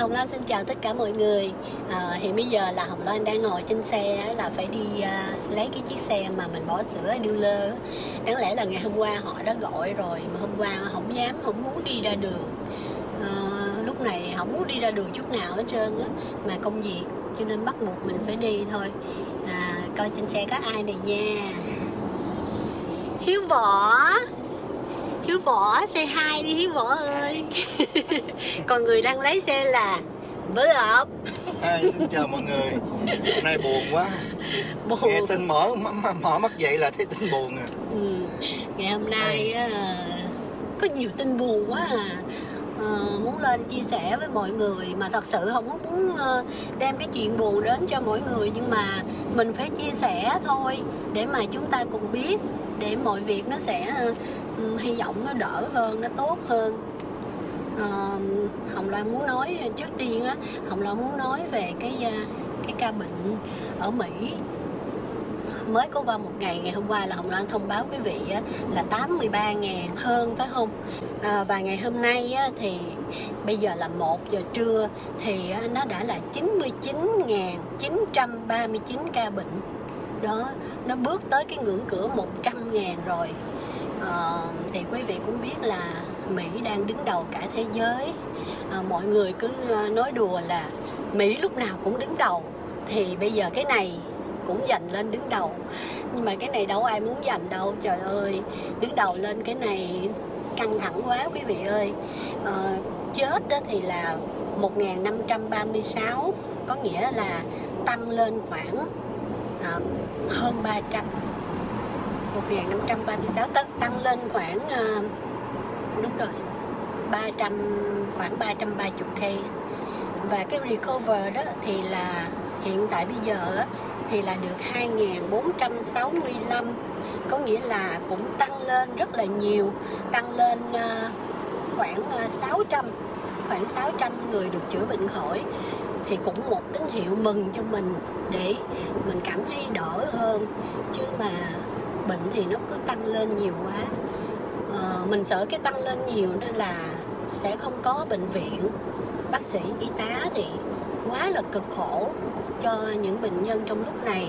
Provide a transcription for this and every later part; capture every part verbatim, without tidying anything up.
Hồng Loan xin chào tất cả mọi người. à, Hiện bây giờ là Hồng Loan đang ngồi trên xe, là phải đi à, lấy cái chiếc xe mà mình bỏ sữa dealer. Đáng lẽ là ngày hôm qua họ đã gọi rồi, mà hôm qua không dám, không muốn đi ra đường. à, Lúc này không muốn đi ra đường chút nào hết trơn á, mà công việc cho nên bắt buộc mình phải đi thôi. à, Coi trên xe có ai này nha. Hiếu Võ, Hiếu Võ, say hi đi Hiếu Võ ơi. Còn người đang lấy xe là Bớ Ốc. Hi, xin chào mọi người. Hôm nay buồn quá. Buồn. Nghe tin mở mở mắt dậy là thấy tin buồn à. ừ. Ngày hôm nay á, có nhiều tin buồn quá à. à Muốn lên chia sẻ với mọi người, mà thật sự không có muốn đem cái chuyện buồn đến cho mọi người, nhưng mà mình phải chia sẻ thôi, để mà chúng ta cùng biết, để mọi việc nó sẽ uh, hy vọng nó đỡ hơn, nó tốt hơn. uh, Hồng Loan muốn nói trước tiên á, Hồng Loan muốn nói về cái uh, cái ca bệnh ở Mỹ mới có qua một ngày. Ngày hôm qua là Hồng Loan thông báo quý vị á, là tám mươi ba ngàn hơn, phải không? À, và ngày hôm nay á, thì bây giờ là một giờ trưa thì á, nó đã là chín mươi chín nghìn chín trăm ba mươi chín ca bệnh. Đó, nó bước tới cái ngưỡng cửa một trăm ngàn rồi. à, Thì quý vị cũng biết là Mỹ đang đứng đầu cả thế giới. à, Mọi người cứ nói đùa là Mỹ lúc nào cũng đứng đầu, thì bây giờ cái này cũng giành lên đứng đầu. Nhưng mà cái này đâu ai muốn giành đâu, trời ơi. Đứng đầu lên cái này căng thẳng quá quý vị ơi. à, Chết đó thì là một nghìn năm trăm ba mươi sáu, có nghĩa là tăng lên khoảng à, hơn ba trăm. Một nghìn năm trăm ba mươi sáu tăng, tăng lên khoảng à, đúng rồi, ba trăm, khoảng ba trăm ba mươi case. Và cái recover đó thì là hiện tại bây giờ á, thì là được hai nghìn bốn trăm sáu mươi lăm, có nghĩa là cũng tăng lên rất là nhiều, tăng lên uh, khoảng uh, sáu trăm, khoảng sáu trăm người được chữa bệnh khỏi. Thì cũng một tín hiệu mừng cho mình, để mình cảm thấy đỡ hơn. Chứ mà bệnh thì nó cứ tăng lên nhiều quá. uh, Mình sợ cái tăng lên nhiều nên là sẽ không có bệnh viện, bác sĩ, y tá thì quá là cực khổ cho những bệnh nhân trong lúc này.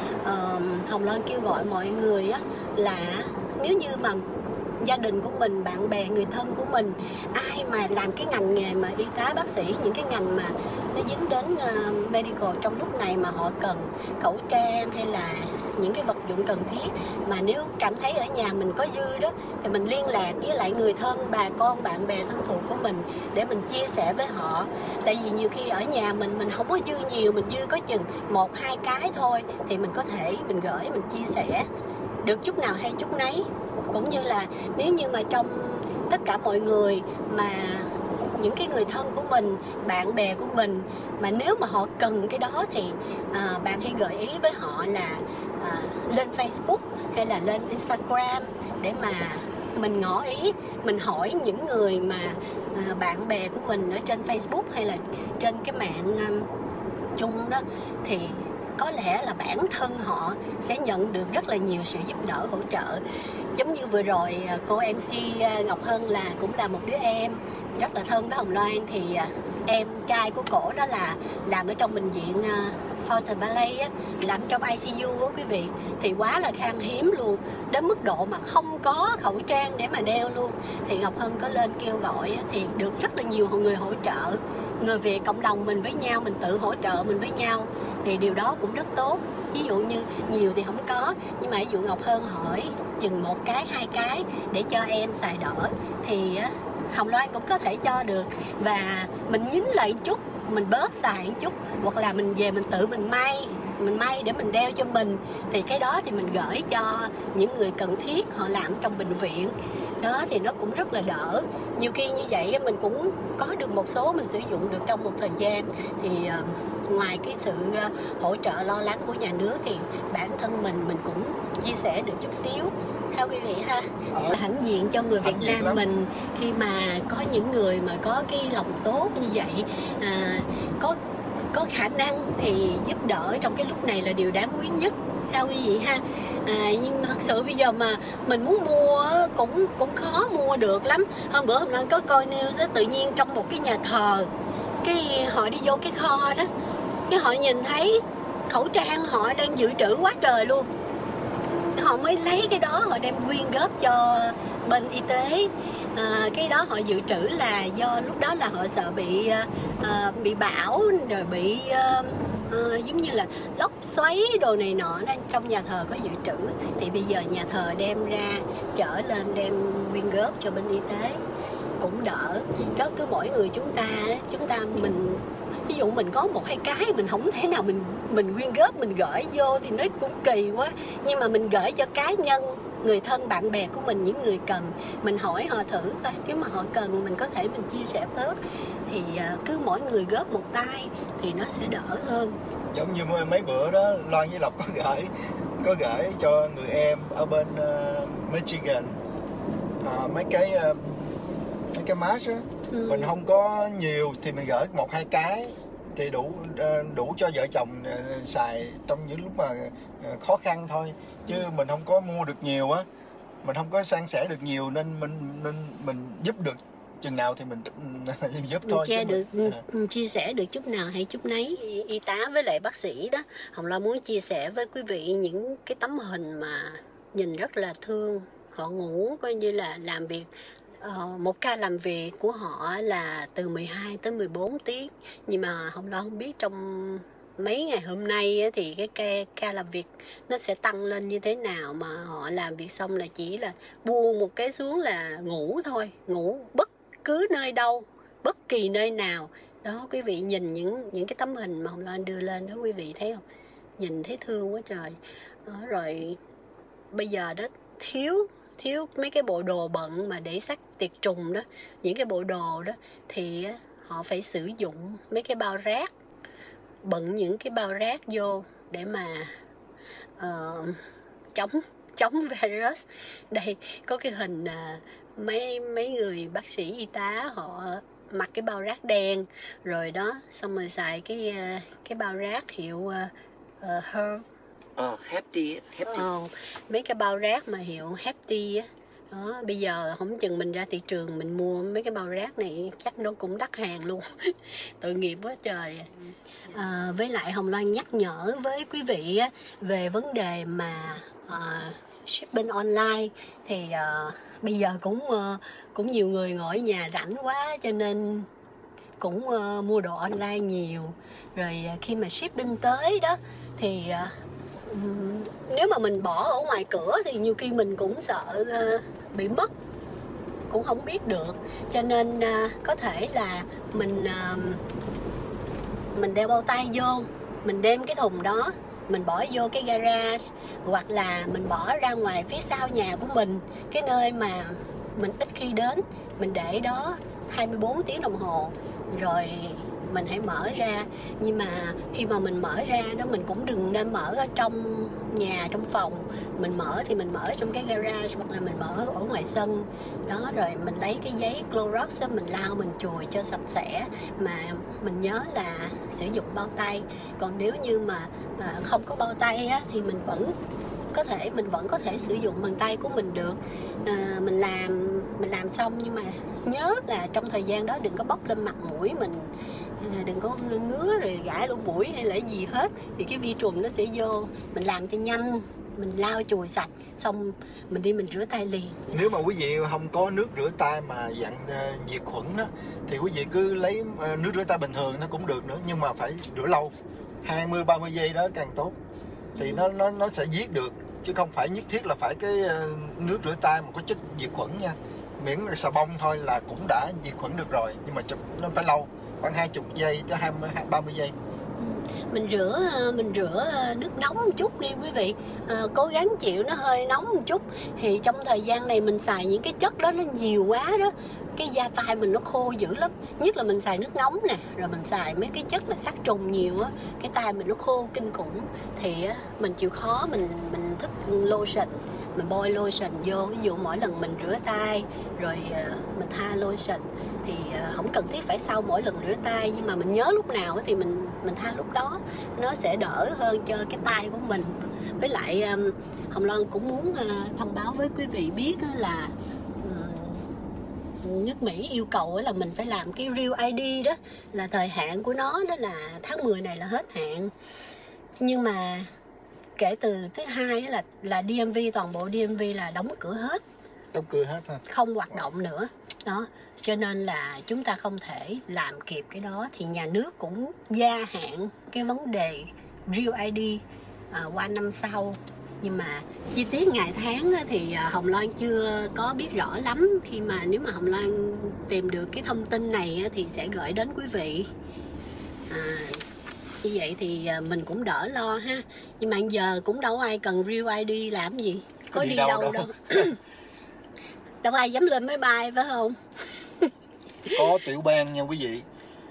uh, Hồng Loan kêu gọi mọi người á, là nếu như mà gia đình của mình, bạn bè, người thân của mình, ai mà làm cái ngành nghề mà y tá, bác sĩ, những cái ngành mà nó dính đến uh, medical trong lúc này, mà họ cần khẩu trang hay là những cái vật dụng cần thiết, mà nếu cảm thấy ở nhà mình có dư đó, thì mình liên lạc với lại người thân, bà con, bạn bè thân thuộc của mình để mình chia sẻ với họ. Tại vì nhiều khi ở nhà mình mình không có dư nhiều, mình dư có chừng một hai cái thôi, thì mình có thể mình gửi, mình chia sẻ được chút nào hay chút nấy. Cũng như là nếu như mà trong tất cả mọi người mà những cái người thân của mình, bạn bè của mình, mà nếu mà họ cần cái đó thì à, bạn hãy gợi ý với họ là à, lên Facebook hay là lên Instagram, để mà mình ngỏ ý, mình hỏi những người mà à, bạn bè của mình ở trên Facebook hay là trên cái mạng à, chung đó, thì có lẽ là bản thân họ sẽ nhận được rất là nhiều sự giúp đỡ, hỗ trợ. Giống như vừa rồi cô em xê Ngọc Hân là cũng là một đứa em rất là thân với Hồng Loan, thì em trai của cổ đó là làm ở trong bệnh viện Fountain Valley á, làm trong i xê u á quý vị, thì quá là khan hiếm luôn, đến mức độ mà không có khẩu trang để mà đeo luôn. Thì Ngọc Hân có lên kêu gọi á, thì được rất là nhiều người hỗ trợ. Người Việt cộng đồng mình với nhau, mình tự hỗ trợ mình với nhau, thì điều đó cũng rất tốt. Ví dụ như nhiều thì không có, nhưng mà ví dụ Ngọc Hân hỏi chừng một cái, hai cái để cho em xài đỡ, thì á, Hồng Loan cũng có thể cho được. Và mình nhín lại một chút, mình bớt xài một chút, hoặc là mình về mình tự mình may, mình may để mình đeo cho mình, thì cái đó thì mình gửi cho những người cần thiết, họ làm trong bệnh viện đó, thì nó cũng rất là đỡ. Nhiều khi như vậy mình cũng có được một số mình sử dụng được trong một thời gian. Thì uh, ngoài cái sự uh, hỗ trợ lo lắng của nhà nước, thì bản thân mình mình cũng chia sẻ được chút xíu ha quý vị ha. Ờ. Hãnh diện cho người Việt Nam lắm. Mình khi mà có những người mà có cái lòng tốt như vậy, à, có có khả năng thì giúp đỡ trong cái lúc này là điều đáng quý nhất ha quý vị ha. À, nhưng thật sự bây giờ mà mình muốn mua cũng cũng khó mua được lắm. Hôm bữa Hồng Loan có coi news á, tự nhiên trong một cái nhà thờ cái họ đi vô cái kho đó, cái họ nhìn thấy khẩu trang họ đang dự trữ quá trời luôn, họ mới lấy cái đó họ đem quyên góp cho bên y tế. À, cái đó họ dự trữ là do lúc đó là họ sợ bị uh, bị bão rồi bị uh, uh, giống như là lốc xoáy đồ này nọ, nên trong nhà thờ có dự trữ, thì bây giờ nhà thờ đem ra chở lên đem quyên góp cho bên y tế cũng đỡ. Đó, cứ mỗi người chúng ta chúng ta mình ví dụ mình có một hai cái mình không thể nào mình mình quyên góp mình gửi vô thì nó cũng kỳ quá, nhưng mà mình gửi cho cá nhân, người thân bạn bè của mình, những người cần, mình hỏi họ thử coi, nếu mà họ cần mình có thể mình chia sẻ bớt, thì cứ mỗi người góp một tay thì nó sẽ đỡ hơn. Giống như mấy bữa đó Loan với Lộc có gửi có gửi cho người em ở bên uh, Michigan uh, mấy cái uh, mấy cái mask á. Ừ. Mình không có nhiều thì mình gửi một hai cái thì đủ đủ cho vợ chồng xài trong những lúc mà khó khăn thôi, chứ ừ. mình không có mua được nhiều á, mình không có san sẻ được nhiều, nên mình nên mình giúp được chừng nào thì mình giúp thôi. Chia được mình, à. chia sẻ được chút nào hay chút nấy. Y tá với lại bác sĩ đó, Hồng Loan muốn chia sẻ với quý vị những cái tấm hình mà nhìn rất là thương. Họ ngủ coi như là làm việc, uh, một ca làm việc của họ là từ mười hai tới mười bốn tiếng, nhưng mà Hồng Loan không biết trong mấy ngày hôm nay thì cái ca, ca làm việc nó sẽ tăng lên như thế nào, mà họ làm việc xong là chỉ là buông một cái xuống là ngủ thôi, ngủ bất cứ nơi đâu, bất kỳ nơi nào. Đó, quý vị nhìn những những cái tấm hình mà Hồng Loan đưa lên đó, quý vị thấy không? Nhìn thấy thương quá trời. Đó, rồi bây giờ đó thiếu thiếu mấy cái bộ đồ bận mà để xác tiệt trùng đó, những cái bộ đồ đó thì họ phải sử dụng mấy cái bao rác, bận những cái bao rác vô để mà uh, chống chống virus. Đây có cái hình uh, mấy mấy người bác sĩ y tá họ mặc cái bao rác đen rồi đó, xong rồi xài cái uh, cái bao rác hiệu uh, uh, Her Ờ, oh, Hefty, Hefty. Ờ, mấy cái bao rác mà hiệu Hefty á. Đó, bây giờ không chừng mình ra thị trường mình mua mấy cái bao rác này chắc nó cũng đắt hàng luôn. Tội nghiệp quá trời. À, với lại Hồng Loan nhắc nhở với quý vị á, về vấn đề mà uh, shipping online thì uh, bây giờ cũng uh, cũng nhiều người ngồi ở nhà rảnh quá cho nên cũng uh, mua đồ online nhiều. Rồi uh, khi mà shipping tới đó thì uh, nếu mà mình bỏ ở ngoài cửa thì nhiều khi mình cũng sợ uh, bị mất, cũng không biết được, cho nên uh, có thể là mình uh, mình đeo bao tay vô, mình đem cái thùng đó mình bỏ vô cái garage, hoặc là mình bỏ ra ngoài phía sau nhà của mình, cái nơi mà mình ít khi đến, mình để đó hai mươi bốn tiếng đồng hồ rồi mình hãy mở ra. Nhưng mà khi mà mình mở ra đó, mình cũng đừng nên mở ở trong nhà, trong phòng. Mình mở thì mình mở trong cái garage, hoặc là mình mở ở ngoài sân đó. Rồi mình lấy cái giấy Clorox đó, mình lau mình chùi cho sạch sẽ, mà mình nhớ là sử dụng bao tay. Còn nếu như mà à, không có bao tay á, thì mình vẫn có thể mình vẫn có thể sử dụng bàn tay của mình được. À, mình làm mình làm xong, nhưng mà nhớ là trong thời gian đó đừng có bốc lên mặt mũi mình, đừng có ngứa rồi gãi lỗ mũi hay là gì hết, thì cái vi trùng nó sẽ vô. Mình làm cho nhanh, mình lau chùi sạch xong mình đi mình rửa tay liền. Nếu mà quý vị không có nước rửa tay mà dạng uh, diệt khuẩn đó, thì quý vị cứ lấy uh, nước rửa tay bình thường nó cũng được nữa, nhưng mà phải rửa lâu, hai mươi ba mươi giây đó càng tốt, thì nó nó nó sẽ giết được, chứ không phải nhất thiết là phải cái uh, nước rửa tay mà có chất diệt khuẩn nha. Miễn là xà bông thôi là cũng đã diệt khuẩn được rồi, nhưng mà nó phải lâu, khoảng hai mươi giây tới hai mươi ba mươi giây. Mình rửa mình rửa nước nóng một chút đi quý vị, à, cố gắng chịu nó hơi nóng một chút. Thì trong thời gian này mình xài những cái chất đó nó nhiều quá đó, cái da tay mình nó khô dữ lắm. Nhất là mình xài nước nóng nè, rồi mình xài mấy cái chất mà sát trùng nhiều á, cái tay mình nó khô kinh khủng. Thì á, mình chịu khó mình mình thích lotion, mình bôi lotion vô. Ví dụ mỗi lần mình rửa tay rồi uh, mình tha lotion thì uh, không cần thiết phải sau mỗi lần rửa tay, nhưng mà mình nhớ lúc nào thì mình mình tha lúc đó, nó sẽ đỡ hơn cho cái tay của mình. Với lại um, Hồng Loan cũng muốn uh, thông báo với quý vị biết là um, nước Mỹ yêu cầu là mình phải làm cái Real i đê đó, là thời hạn của nó đó là tháng mười này là hết hạn. Nhưng mà kể từ thứ hai là là đê em vê, toàn bộ đê em vê là đóng cửa hết, đóng cửa hết ha, không hoạt động nữa đó, cho nên là chúng ta không thể làm kịp cái đó. Thì nhà nước cũng gia hạn cái vấn đề Real i đê à, qua năm sau. Nhưng mà chi tiết ngày tháng thì Hồng Loan chưa có biết rõ lắm. Khi mà nếu mà Hồng Loan tìm được cái thông tin này thì sẽ gửi đến quý vị. à, Như vậy thì mình cũng đỡ lo ha. Nhưng mà giờ cũng đâu ai cần Real i đê làm gì, có đi, đi đâu đâu, đâu. Đâu ai dám lên máy bay phải không? Có tiểu bang nha quý vị,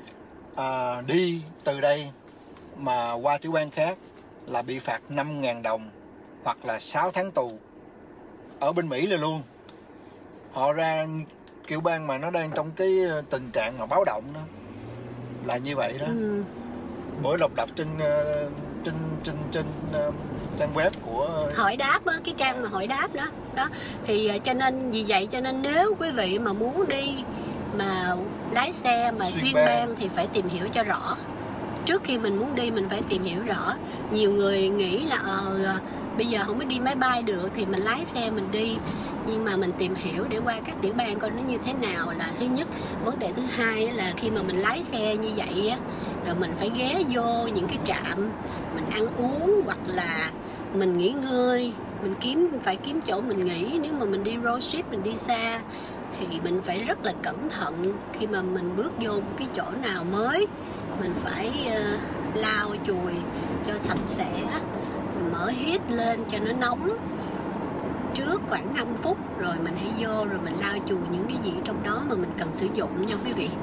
à, đi từ đây mà qua tiểu bang khác là bị phạt năm ngàn đồng hoặc là sáu tháng tù. Ở bên Mỹ là luôn, họ ra tiểu bang mà nó đang trong cái tình trạng mà báo động đó là như vậy đó. ừ. Bữa đọc đọc trên trên trên trên trang web của hỏi đáp á, cái trang mà hỏi đáp đó đó thì cho nên vì vậy cho nên nếu quý vị mà muốn đi mà lái xe mà xuyên bang thì phải tìm hiểu cho rõ. Trước khi mình muốn đi mình phải tìm hiểu rõ. Nhiều người nghĩ là ờ bây giờ không có đi máy bay được thì mình lái xe mình đi, nhưng mà mình tìm hiểu để qua các tiểu bang coi nó như thế nào là thứ nhất. Vấn đề thứ hai là khi mà mình lái xe như vậy á, rồi mình phải ghé vô những cái trạm mình ăn uống hoặc là mình nghỉ ngơi, mình kiếm phải kiếm chỗ mình nghỉ. Nếu mà mình đi road trip, mình đi xa thì mình phải rất là cẩn thận. Khi mà mình bước vô một cái chỗ nào mới, mình phải uh, lau chùi cho sạch sẽ, rồi mở heat lên cho nó nóng trước khoảng năm phút, rồi mình hãy vô rồi mình lau chùi những cái gì trong đó mà mình cần sử dụng nha quý vị.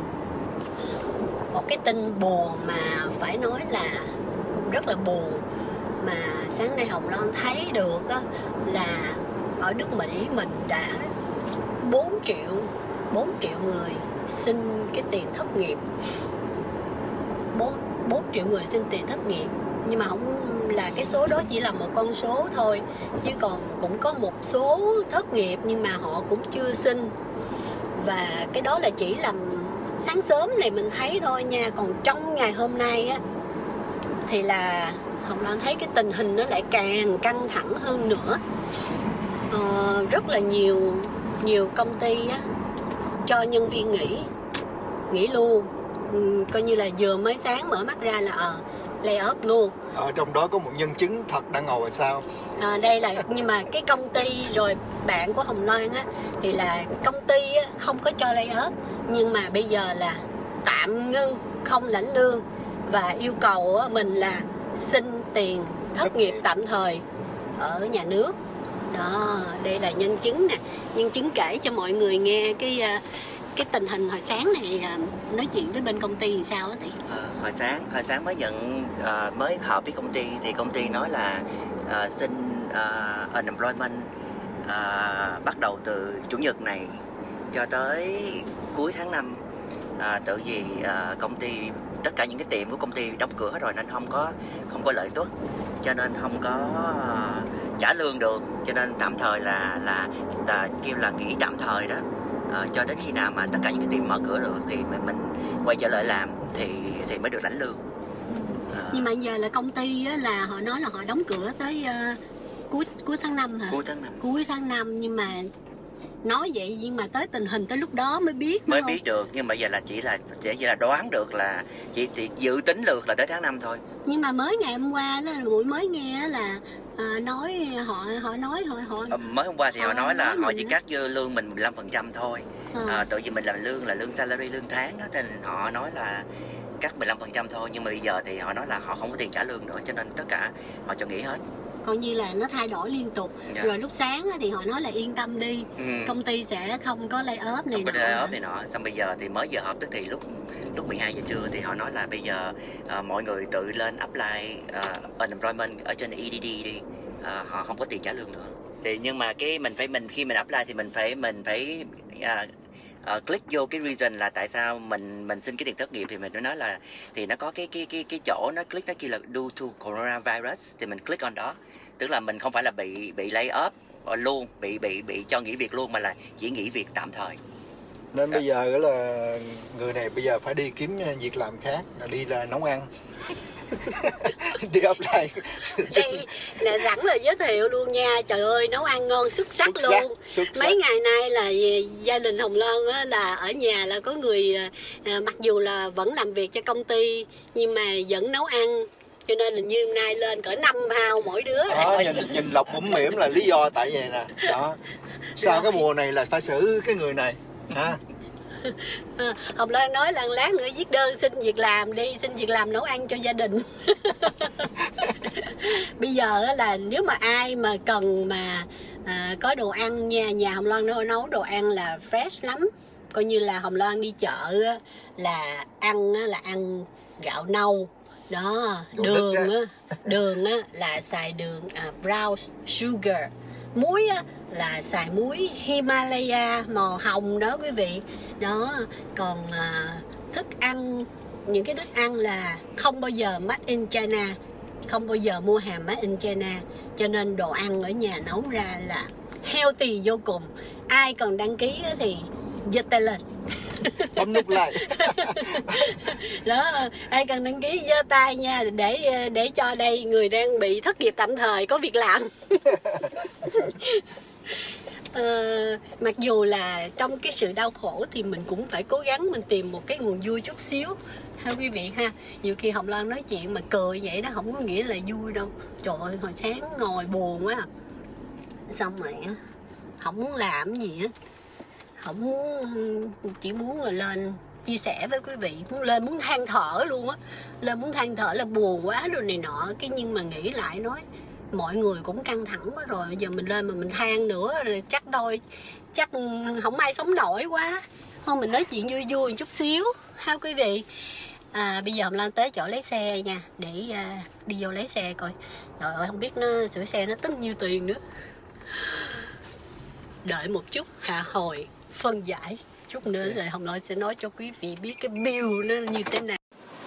Một cái tin buồn mà phải nói là rất là buồn mà sáng nay Hồng Loan thấy được đó, là ở nước Mỹ mình đã bốn triệu người xin cái tiền thất nghiệp. bốn triệu người xin tiền thất nghiệp. Nhưng mà không là cái số đó chỉ là một con số thôi, chứ còn cũng có một số thất nghiệp nhưng mà họ cũng chưa xin. Và cái đó là chỉ là sáng sớm này mình thấy thôi nha. Còn trong ngày hôm nay á thì là Hồng Loan thấy cái tình hình nó lại càng căng thẳng hơn nữa. ờ, Rất là nhiều Nhiều công ty á cho nhân viên nghỉ Nghỉ luôn. ừ, Coi như là vừa mới sáng mở mắt ra là ờ lay off luôn. Ở trong đó có một nhân chứng thật đang ngồi ở sau. À, đây là nhưng mà cái công ty rồi bạn của Hồng Loan á thì là công ty á, không có cho lay off, nhưng mà bây giờ là tạm ngưng không lãnh lương và yêu cầu á, mình là xin tiền thất nghiệp tạm thời ở nhà nước. Đó, đây là nhân chứng nè, nhân chứng kể cho mọi người nghe cái cái tình hình hồi sáng này. Nói chuyện với bên công ty thì sao á thì à, hồi sáng hồi sáng mới nhận uh, mới họp với công ty thì công ty nói là uh, xin uh, unemployment uh, bắt đầu từ chủ nhật này cho tới cuối tháng năm. À, tự vì uh, công ty tất cả những cái tiệm của công ty đóng cửa hết rồi nên không có không có lợi tuất, cho nên không có uh, trả lương được, cho nên tạm thời là là, là kêu là nghỉ tạm thời đó. À, cho đến khi nào mà tất cả những cái tiệm mở cửa được thì mình, mình quay trở lại làm thì thì mới được lãnh lương. À. Nhưng mà giờ là công ty á, là họ nói là họ đóng cửa tới uh, cuối cuối tháng năm hả? Cuối tháng năm. Cuối tháng năm, nhưng mà nói vậy nhưng mà tới tình hình tới lúc đó mới biết mới không? biết được. Nhưng mà giờ là chỉ là chỉ là đoán được, là chỉ, chỉ dự tính được là tới tháng năm thôi. Nhưng mà mới ngày hôm qua đó, buổi mới nghe là à, nói họ họ nói họ họ à, mới hôm qua thì họ, họ nói là họ chỉ đó. cắt dư lương mình mười lăm phần trăm thôi. à. À, tự vì mình làm lương là lương salary, lương tháng đó, nên họ nói là cắt mười lăm phần trăm thôi. Nhưng mà bây giờ thì họ nói là họ không có tiền trả lương nữa, cho nên tất cả họ cho nghỉ hết. Còn như là nó thay đổi liên tục. Yeah. Rồi lúc sáng thì họ nói là yên tâm đi, ừ. công ty sẽ không có lay off này không có lay off này nọ. Xong bây giờ thì mới giờ họp tức thì lúc lúc mười hai giờ trưa thì họ nói là bây giờ uh, mọi người tự lên apply uh, unemployment ở trên e đê đê đi, uh, họ không có tiền trả lương nữa. Thì nhưng mà cái mình phải mình khi mình apply thì mình phải mình phải uh, Uh, click vô cái reason là tại sao mình mình xin cái tiền thất nghiệp, thì mình mới nói là thì nó có cái cái cái cái chỗ nó click nó kia là due to coronavirus, thì mình click on đó, tức là mình không phải là bị bị lay off luôn, bị bị bị cho nghỉ việc luôn, mà là chỉ nghỉ việc tạm thời. Nên bây giờ là người này bây giờ phải đi kiếm việc làm khác, đi là nấu ăn. Đi apply. Đây là sẵn là giới thiệu luôn nha. Trời ơi, nấu ăn ngon xuất sắc, xuất sắc luôn xuất sắc. Mấy ngày nay là gia đình Hồng Loan á, là ở nhà là có người à, mặc dù là vẫn làm việc cho công ty nhưng mà vẫn nấu ăn, cho nên là như hôm nay lên cỡ năm hao mỗi đứa. Đó, nhìn, nhìn Lộc mũm mỉm là lý do tại vậy nè. Đó. Sau rồi. Cái mùa này là phải xử cái người này ha. À, Hồng Loan nói là lát nữa viết đơn xin việc làm đi, xin việc làm nấu ăn cho gia đình. Bây giờ là nếu mà ai mà cần mà à, có đồ ăn nha, nhà Hồng Loan nấu, nấu đồ ăn là fresh lắm. Coi như là Hồng Loan đi chợ là ăn là ăn gạo nâu đó, đồ đường á, đường á là xài đường à, brown sugar, muối á là xài muối Himalaya màu hồng đó quý vị. Đó, còn à, thức ăn, những cái thức ăn là không bao giờ made in China, không bao giờ mua hàng made in China, cho nên đồ ăn ở nhà nấu ra là healthy vô cùng. Ai còn đăng ký thì giơ tay lên. Bấm nút like. Đó, ai cần đăng ký giơ tay nha, để để cho đây người đang bị thất nghiệp tạm thời có việc làm. Uh, mặc dù là trong cái sự đau khổ thì mình cũng phải cố gắng mình tìm một cái nguồn vui chút xíu ha quý vị ha. Nhiều khi Hồng Loan nói chuyện mà cười vậy đó không có nghĩa là vui đâu. Trời ơi, hồi sáng ngồi buồn quá, xong rồi á không muốn làm gì á, không muốn, chỉ muốn là lên chia sẻ với quý vị, muốn lên muốn than thở luôn á, lên muốn than thở là buồn quá rồi này nọ. Cái nhưng mà nghĩ lại nói mọi người cũng căng thẳng quá rồi, giờ mình lên mà mình than nữa rồi chắc thôi, chắc không ai sống nổi quá. Thôi mình nói chuyện vui vui một chút xíu ha quý vị. À, bây giờ Hồng Loan tới chỗ lấy xe nha, để à, đi vô lấy xe coi. Trời ơi, không biết nó sửa xe nó tính nhiêu tiền nữa. Đợi một chút hạ hồi phân giải chút nữa rồi Hồng Loan sẽ nói cho quý vị biết cái bill nó như thế nào.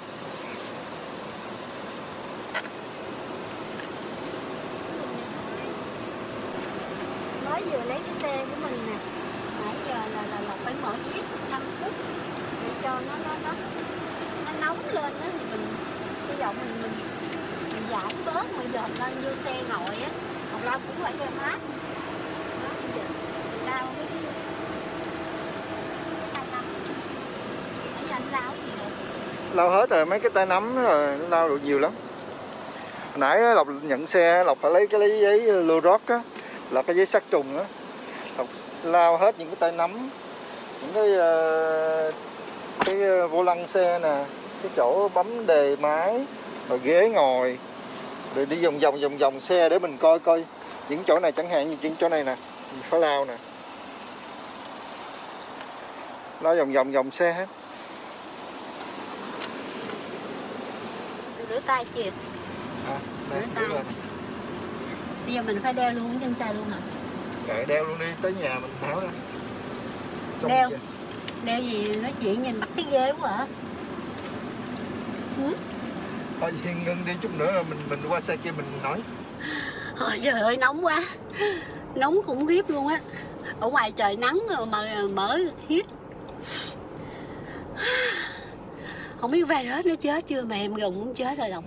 Mới vừa lấy cái xe của mình nè, nãy giờ là là, là phải mở hết năm phút để cho nó nó nó nó nóng lên đó, thì mình hy vọng mình mình mình giảm bớt. Bây giờ Hồng Loan vô xe ngồi á, Hồng Loan cũng phải đeo mask. Đó, bây giờ sao cái chứ tay nắm, nãy giờ anh lau cái gì rồi? Lau hết rồi, mấy cái tay nắm rồi lau được nhiều lắm. Hồi nãy Lộc nhận xe, Lộc phải lấy cái lấy giấy lô rót á, là cái giấy sát trùng á, Lộc lau hết những cái tay nắm, những cái uh, cái vô lăng xe nè, cái chỗ bấm đề máy, rồi ghế ngồi, rồi đi vòng vòng vòng vòng xe để mình coi coi những chỗ này, chẳng hạn như những chỗ này nè, mình phải lau nè, lau vòng vòng vòng xe hết. Rửa tay chưa? À, đây, rửa tay. Bây giờ mình phải đeo luôn trên xe luôn hả? Kệ đeo luôn đi, tới nhà mình tháo ra. Xong đeo kìa. Đeo gì nói chuyện nhìn mặt cái ghê quá hả? Ừ? Thôi ngưng đi chút nữa rồi mình mình qua xe kia mình nói. Ôi trời ơi nóng quá, nóng khủng khiếp luôn á. Ở ngoài trời nắng rồi mà mở hít. Không biết virus nó chết chưa mà em gần muốn chết rồi lòng.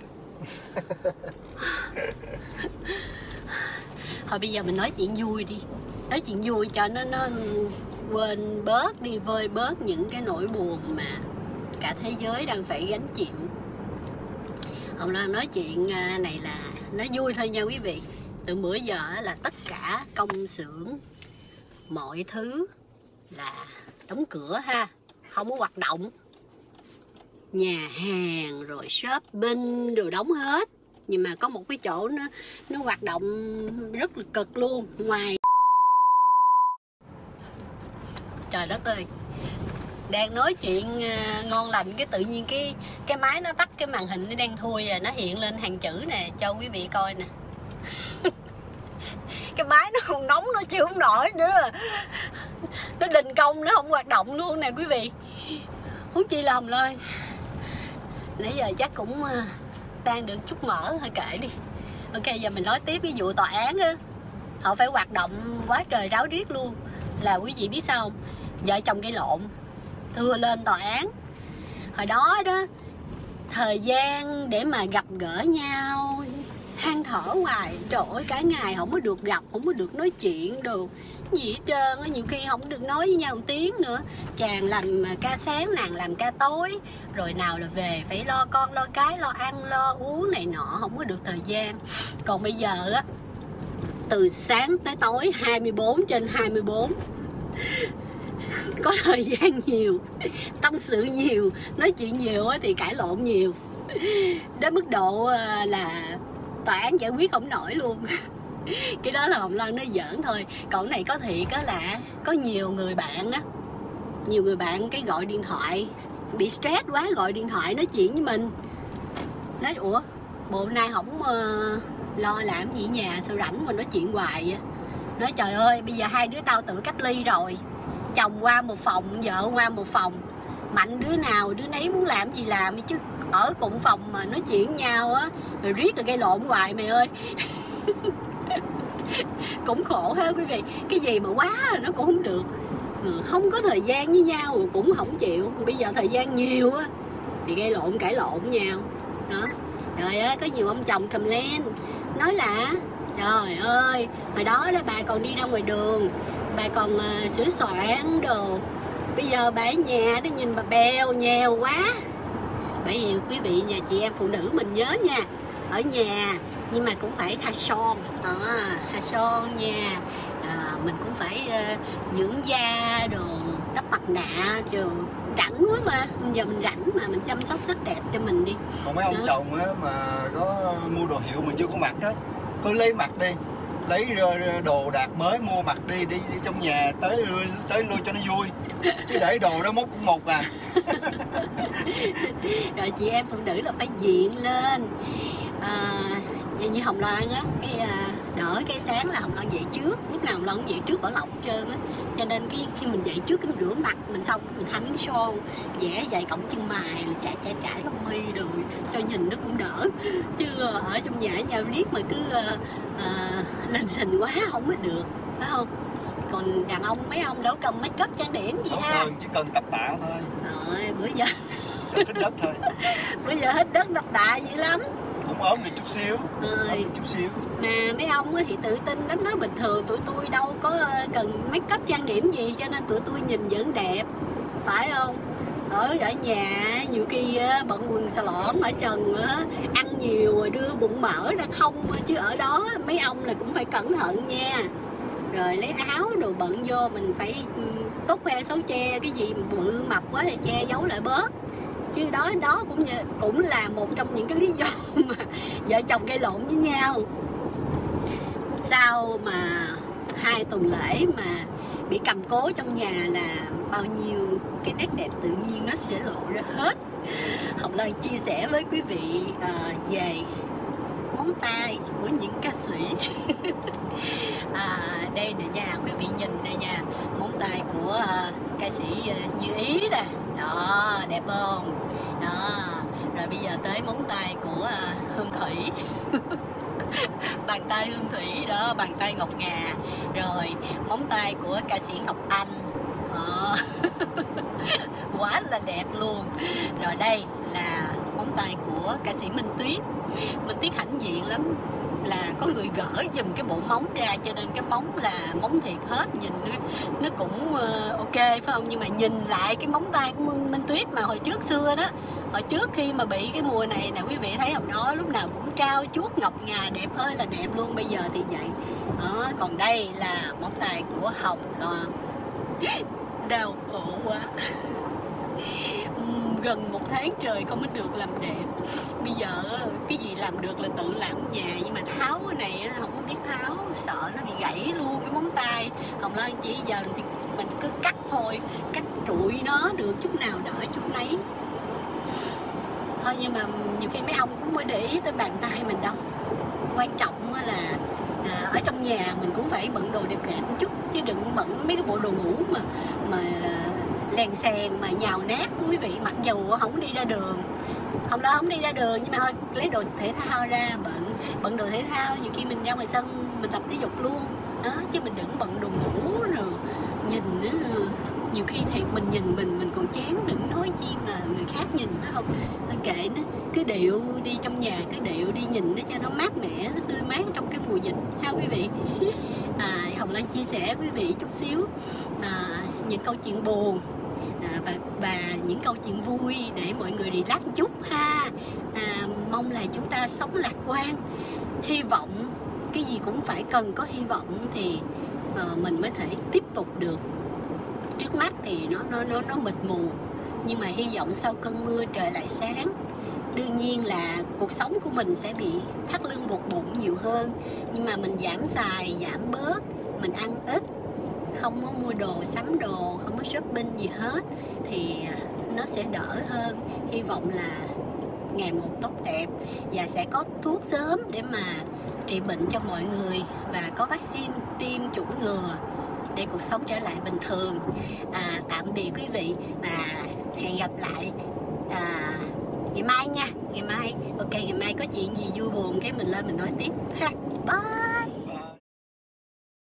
Thôi bây giờ mình nói chuyện vui đi, nói chuyện vui cho nó nó quên bớt đi, vơi bớt những cái nỗi buồn mà cả thế giới đang phải gánh chịu. Hồng Loan nói chuyện này là nói vui thôi nha quý vị. Từ bữa giờ là tất cả công xưởng mọi thứ là đóng cửa ha, không có hoạt động. Nhà hàng rồi shopping đều đóng hết, nhưng mà có một cái chỗ nó nó hoạt động rất là cực luôn. Ngoài trời đất ơi, đang nói chuyện ngon lành cái tự nhiên cái cái máy nó tắt, cái màn hình nó đang thui rồi nó hiện lên hàng chữ nè cho quý vị coi nè. Cái máy nó còn nóng, nó chịu không nổi nữa, nó đình công, nó không hoạt động luôn nè quý vị. Huống chi là Hồng Loan nãy giờ chắc cũng tan được chút mỡ, thôi kệ đi. Ok, giờ mình nói tiếp cái vụ tòa án á, họ phải hoạt động quá trời ráo riết luôn. Là quý vị biết sao không? vợ chồng gây lộn, thưa lên tòa án. Hồi đó đó, thời gian để mà gặp gỡ nhau than thở hoài, trời ơi cả ngày không có được gặp, không có được nói chuyện được gì hết trơn á, nhiều khi không được nói với nhau một tiếng nữa. Chàng làm ca sáng, nàng làm ca tối, rồi nào là về phải lo con lo cái, lo ăn lo uống này nọ, không có được thời gian. Còn bây giờ á, từ sáng tới tối hai mươi bốn trên hai mươi bốn, có thời gian nhiều, tâm sự nhiều, nói chuyện nhiều thì cãi lộn nhiều, đến mức độ là tòa án giải quyết không nổi luôn. Cái đó là Hồng Loan nói giỡn thôi. Còn này có thiệt á, là có nhiều người bạn á, nhiều người bạn cái gọi điện thoại, bị stress quá gọi điện thoại nói chuyện với mình, nói ủa bộ nay không uh, lo làm gì ở nhà, sao rảnh mà nói chuyện hoài vậy. Nói trời ơi bây giờ hai đứa tao tự cách ly rồi, chồng qua một phòng, vợ qua một phòng, mạnh đứa nào đứa nấy muốn làm gì làm, chứ ở cùng phòng mà nói chuyện với nhau á, rồi riết rồi gây lộn hoài mày ơi. Cũng khổ ha quý vị, cái gì mà quá rồi nó cũng không được, không có thời gian với nhau cũng không chịu. Bây giờ thời gian nhiều á thì gây lộn cãi lộn nhau đó. Rồi á, có nhiều ông chồng cầm lên nói là trời ơi hồi đó đó bà còn đi ra ngoài đường, bà còn uh, sửa soạn đồ, bây giờ bà ở nhà đó nhìn bà bèo nhèo quá. Bởi vì quý vị nhà chị em phụ nữ mình nhớ nha, ở nhà nhưng mà cũng phải tha son đó, tha son nha, à, mình cũng phải uh, dưỡng da đồ, đắp mặt nạ rồi, rảnh quá mà, giờ mình rảnh mà mình chăm sóc sắc đẹp cho mình đi. Còn mấy ông đó. Chồng á mà có mua đồ hiệu mà chưa có mặc á, cứ lấy mặc đi, lấy đồ đạc mới mua mặc đi, đi đi trong nhà tới tới lui cho nó vui, chứ để đồ đó mốt cũng một à. Rồi chị em phụ nữ là phải diện lên, à, như Hồng Loan á, cái à, đỡ cái sáng là Hồng Loan dậy trước, lúc nào Hồng Loan cũng dậy trước bỏ lọc hết trơn á, cho nên cái khi mình dậy trước cái mình rửa mặt mình xong mình thay miếng son, vẽ dày cọng chân mày, chải chải chải lông mi rồi cho nhìn nó cũng đỡ, chứ ở trong nhà nhau riết mà cứ à, à, lên xình quá không có được, phải không? Còn đàn ông mấy ông đâu cần make up trang điểm gì ha, không cần, chỉ cần tập tạ thôi. Rồi bữa giờ hít đất thôi. Bây giờ hít đất tập tạ dữ lắm, cũng ốm được chút xíu, ốm được chút xíu. Mà mấy ông thì tự tin lắm, nói bình thường tụi tôi đâu có cần make up trang điểm gì, cho nên tụi tôi nhìn vẫn đẹp, phải không? Ở ở nhà nhiều khi bận quần xà lõn ở trần, ăn nhiều rồi đưa bụng mỡ ra không, chứ ở đó mấy ông là cũng phải cẩn thận nha. Rồi lấy áo đồ bận vô mình phải tốt khoe xấu che, cái gì bự mập quá thì che giấu lại bớt, chứ đó đó cũng cũng là một trong những cái lý do mà vợ chồng gây lộn với nhau. Sau mà hai tuần lễ mà bị cầm cố trong nhà là bao nhiêu cái nét đẹp tự nhiên nó sẽ lộ ra hết. Hồng Loan chia sẻ với quý vị uh, về móng tay của những ca sĩ. À, đây nè nha, quý vị nhìn nè nha, móng tay của uh, ca sĩ uh, Như Ý nè, đó đẹp không? Đó, rồi bây giờ tới móng tay của uh, Hương Thủy. Bàn tay Hương Thủy đó, bàn tay ngọc ngà, rồi móng tay của ca sĩ Ngọc Anh. Đó. Quá là đẹp luôn. Rồi đây là móng tay của ca sĩ Minh Tuyết. Minh Tuyết hãnh diện lắm, là có người gỡ giùm cái bộ móng ra, cho nên cái móng là móng thiệt hết, nhìn nó, nó cũng uh, ok phải không? Nhưng mà nhìn lại cái móng tay của Minh Tuyết mà hồi trước xưa đó, hồi trước khi mà bị cái mùa này nè, quý vị thấy không, đó lúc nào cũng trao chuốt ngọc ngà, đẹp ơi là đẹp luôn. Bây giờ thì vậy đó. Còn đây là móng tay của Hồng Loan. Đau khổ quá. Gần một tháng trời không có được làm đẹp. Bây giờ cái gì làm được là tự làm ở nhà, nhưng mà tháo cái này không có biết tháo, sợ nó bị gãy luôn cái móng tay. Hồng Loan chỉ giờ thì mình cứ cắt thôi, cắt trụi nó được chút nào đỡ chút nấy thôi. Nhưng mà nhiều khi mấy ông cũng mới để ý tới bàn tay mình đâu. Quan trọng là à, ở trong nhà mình cũng phải bận đồ đẹp đẹp một chút, chứ đừng bận mấy cái bộ đồ ngủ mà mà lèn xèn mà nhào nát quý vị. Mặc dù không đi ra đường, không lo không đi ra đường, nhưng mà thôi lấy đồ thể thao ra bận, bận đồ thể thao, nhiều khi mình ra ngoài sân mình tập thể dục luôn đó, chứ mình đừng bận đồ ngủ rồi nhìn á, nhiều khi thiệt mình nhìn mình mình còn chán, đừng nói chi mà người khác nhìn, phải không? Thôi kệ nó, cứ điệu đi trong nhà, cứ điệu đi nhìn nó cho nó mát mẻ, nó tươi mát trong cái mùa dịch ha quý vị. À, Hồng Lan chia sẻ quý vị chút xíu à, những câu chuyện buồn à, và, và những câu chuyện vui để mọi người relax chút ha. À, mong là chúng ta sống lạc quan, hy vọng, cái gì cũng phải cần có hy vọng thì uh, mình mới thể tiếp tục được. Trước mắt thì nó nó nó nó mịt mù, nhưng mà hy vọng sau cơn mưa trời lại sáng. Đương nhiên là cuộc sống của mình sẽ bị thắt lưng buộc bụng nhiều hơn, nhưng mà mình giảm xài, giảm bớt, mình ăn ít, không có mua đồ, sắm đồ, không có shopping gì hết thì nó sẽ đỡ hơn. Hy vọng là ngày một tốt đẹp và sẽ có thuốc sớm để mà trị bệnh cho mọi người, và có vaccine tiêm chủng ngừa để cuộc sống trở lại bình thường. À, tạm biệt quý vị và hẹn gặp lại à, ngày mai nha. Ngày mai ok, ngày mai có chuyện gì vui buồn cái mình lên mình nói tiếp ha. Bye.